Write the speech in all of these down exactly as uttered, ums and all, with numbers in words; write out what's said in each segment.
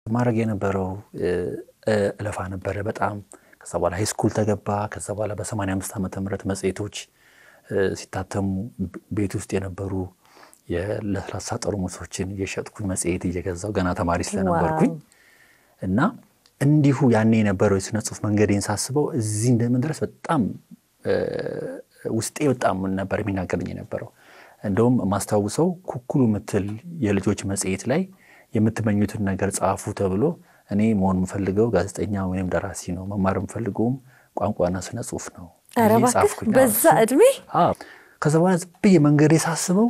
ማድረግ የነበረው እለፋ ነበር በጣም ከዛ በኋላ ሃይ ስኩል ተገባ ከዛ በኋላ በ85 ዓመተ ምህረት መጽሔቶች ሲታተሙ ቤት ውስጥ የነበሩ የለስላሳ ጠርሙሶችን እየሸጥኩኝ መጽሔት እየገዛው ገና ተማሪ ስለነበርኩኝ እና እንዲሁ ያኔ የነበረው የስነ ጽሁፍ መንገዴን ሳስበው እዚህ እንደምድረስ በጣም ውስጤ በጣም ነበር የሚናገረኝ የነበረው እንደውም ማስተዋውሰው ኩኩሉ ምትል የልጆች መጽሔት ላይ የምትመኙትን ነገር ጻፉ ተብሎ እኔ መሆን የምፈልገው ጋዜጠኛ ወይም ደራሲ ነው መማር የምፈልገውም ቋንቋና ስነ ጽሁፍ ነው ጻፍኩኝ በዛ እድሜ አዎ ከዛ በኋላ በየ መንገዴ ሳስበው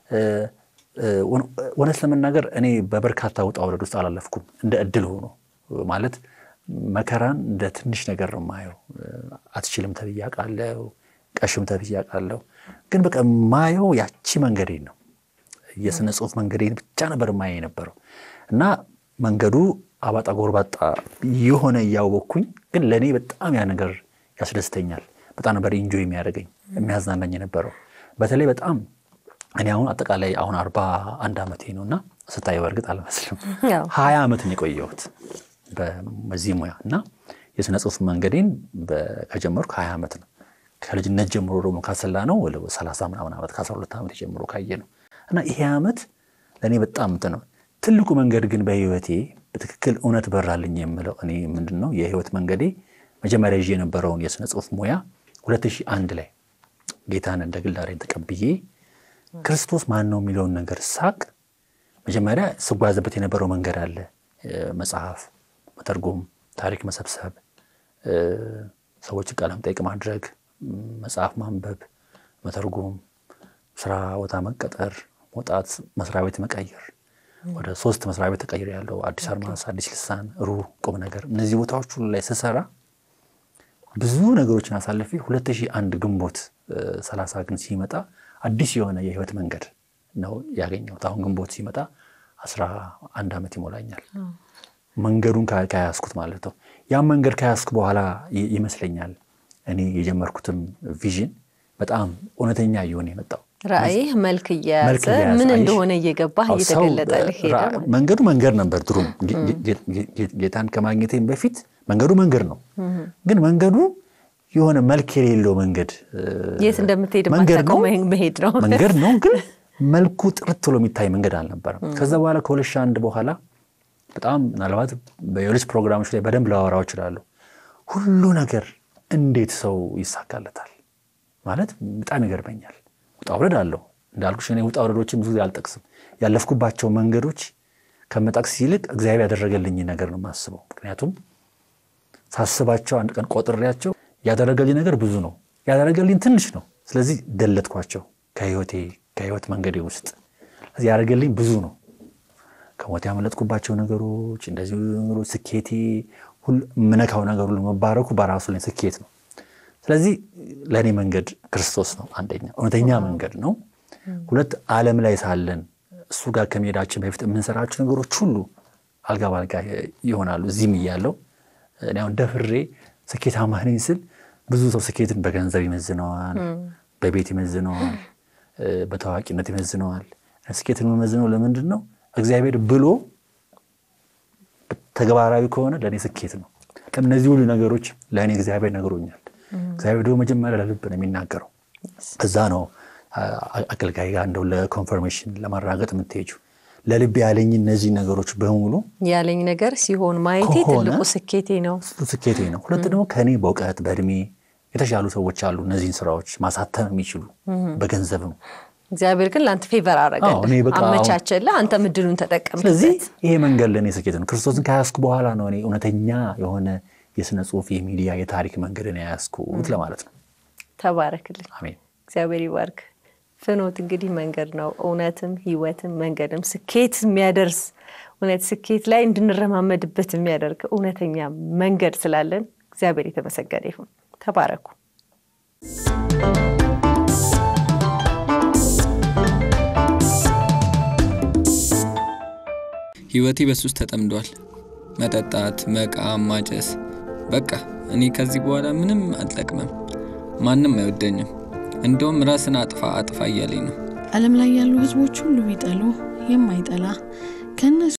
ወነስ ለመናገር እኔ በበርካታ ውጣ ወረድ ውስጥ አላለፍኩም እንደ እድል ሆኖ ማለት መከራን እንደ ትንሽ ነገር ነው ማየው አትችልም ተብያቃለው ቀሽም ተብያቃለው ግን በቃ ማየው ያቺ መንገዴ ነው የስነ ጽሁፍ መንገዴን ብቻ ነበር ማየው የነበረው እና መንገዱ አባጣ ጎርባጣ የሆነ ያወኩኝ ግን ለኔ በጣም ያ ነገር ያስደስተኛል በጣም ነበር ኢንጆይ የሚያደርገኝ የሚያዝናናኝ የነበረው በተለይ በጣም እኔ አሁን አጠቃላይ አሁን አርባ አንድ አመቴ ነውና ስታየው እርግጥ አልመስልም ሃያ አመት ነው የቆየሁት በዚህ ሙያ እና የስነ ጽሁፍ መንገዴን ከጀመርኩ ሃያ አመት ነው ከልጅነት ጀምሮ ደግሞ ካሰላ ነው ወለ ሰላሳ ምናምን አመት ከ12 አመት ጀምሮ ካየ ነው እና ይሄ አመት ለኔ በጣም ነው ትልቁ መንገድ ግን በህይወቴ በትክክል እውነት በራልኝ የምለው እኔ ምንድነው የህይወት መንገዴ መጀመሪያ ይዤ የነበረውን የስነ ጽሁፍ ሙያ ሁለት ሺህ አንድ ላይ ጌታን እንደ ግል ዳሬን ተቀብዬ ክርስቶስ ማን ነው የሚለውን ነገር ሳቅ መጀመሪያ ስጓዝበት የነበረው መንገድ አለ መጽሐፍ መተርጎም ታሪክ መሰብሰብ ሰዎች ቃለም ጠይቅ ማድረግ መጽሐፍ ማንበብ መተርጎም ስራ ወጣ መቀጠር ወጣት መስሪያ ቤት መቀየር ወደ ሶስት መስሪያ ቤት ተቀይሬ ያለው አዲስ አርማስ አዲስ ልሳን ሩ ቁም ነገር እነዚህ ቦታዎች ሁሉ ላይ ሰሰራ ብዙ ነገሮችን አሳልፌ ሁለት ሺህ አንድ ግንቦት ሰላሳ ግን ሲመጣ አዲስ የሆነ የህይወት መንገድ ነው ያገኘሁት አሁን ግንቦት ሲመጣ አስራ አንድ አመት ይሞላኛል መንገዱን ካያስኩት ማለት ነው ያ መንገድ ካያስኩ በኋላ ይመስለኛል እኔ የጀመርኩትም ቪዥን በጣም እውነተኛ ይሆን የመጣው ራእይ መልክ ያዘ ምን እንደሆነ እየገባህ እየተገለጠልህ ሄደ መንገዱ መንገድ ነበር ድሮም ጌታን ከማግኘቴም በፊት መንገዱ መንገድ ነው ግን መንገዱ የሆነ መልክ የሌለው መንገድ የት እንደምትሄድ ማታውቀው መሄድ ነው መንገድ ነው ግን መልኩ ጥርት ብሎ የሚታይ መንገድ አልነበረም ከዛ በኋላ ከሁለት ሺህ አንድ በኋላ በጣም ምናልባት በሌሎች ፕሮግራሞች ላይ በደንብ ላወራው እችላለሁ ሁሉ ነገር እንዴት ሰው ይሳካለታል ማለት በጣም ይገርመኛል ውጣ ወረድ አለው እንዳልኩሽ እኔ ውጣ ወረዶችን ብዙ ያልጠቅስም ያለፍኩባቸው መንገዶች ከመጣቅስ ይልቅ እግዚአብሔር ያደረገልኝ ነገር ነው ማስበው ምክንያቱም ሳስባቸው አንድ ቀን ቆጥሬያቸው ያደረገልኝ ነገር ብዙ ነው ያደረገልኝ ትንሽ ነው ስለዚህ ደለትኳቸው ከህይወቴ ከህይወት መንገዴ ውስጥ ስለዚህ ያደረገልኝ ብዙ ነው ከሞት ያመለጥኩባቸው ነገሮች እንደዚህ ነገሮች ስኬቴ ሁሉ ምነካው ነገር ሁሉ መባረኩ በራሱ ላይ ስኬት ነው ስለዚህ ለኔ መንገድ ክርስቶስ ነው አንደኛ እውነተኛ መንገድ ነው ሁለት ዓለም ላይ ሳለን እሱ ጋር ከመሄዳችን በፊት የምንሰራቸው ነገሮች ሁሉ አልጋ ባልጋ ይሆናሉ እዚህም ይያለው እኔ አሁን ደፍሬ ስኬታማ ነኝ ስል ብዙ ሰው ስኬትን በገንዘብ ይመዝነዋል በቤት ይመዝነዋል በታዋቂነት ይመዝነዋል ስኬትን መመዝነው ለምንድን ነው እግዚአብሔር ብሎ ተግባራዊ ከሆነ ለኔ ስኬት ነው ከነዚህ ሁሉ ነገሮች ለኔ እግዚአብሔር ነግሮኛል እግዚአብሔር ደግሞ መጀመሪያ ለልብ ነው የሚናገረው እዛ ነው አገልጋይ ጋር እንደው ለኮንፈርሜሽን ለማረጋገጥ የምትሄጂው ለልብ ያለኝ እነዚህ ነገሮች በሙሉ ያለኝ ነገር ሲሆን ማየቴ ትልቁ ስኬቴ ነው ስኬቴ ነው ሁለት ደግሞ ከኔ በእውቀት በእድሜ የተሻሉ ሰዎች አሉ እነዚህን ስራዎች ማሳተም የሚችሉ በገንዘብም እግዚአብሔር ግን ላንተ ፌቨር አረጋለህ አመቻቸልህ አንተ ምድሉን ተጠቀምበት ስለዚህ ይሄ መንገድ ለኔ ስኬት ነው ክርስቶስን ካያስኩ በኋላ ነው እኔ እውነተኛ የሆነ የስነ ጽሁፍ የሚዲያ የታሪክ መንገድን ያያስኩት ለማለት ነው ተባረክልኝ አሜን እግዚአብሔር ይባርክ ፍኖት እንግዲህ መንገድ ነው እውነትም ህይወትም መንገድም ስኬት የሚያደርስ እውነት ስኬት ላይ እንድንረማመድበት የሚያደርግ እውነተኛ መንገድ ስላለን እግዚአብሔር የተመሰገነ ይሁን ተባረኩ ህይወቴ በሱስ ተጠምዷል መጠጣት መቃም ማጨስ በቃ እኔ ከዚህ በኋላ ምንም አልጠቅምም ማንንም አይወደኝም እንደውም ራስን አጥፋ አጥፋ እያለኝ ነው ዓለም ላይ ያሉ ህዝቦች ሁሉ ቢጠሉ የማይጠላ ከነሱ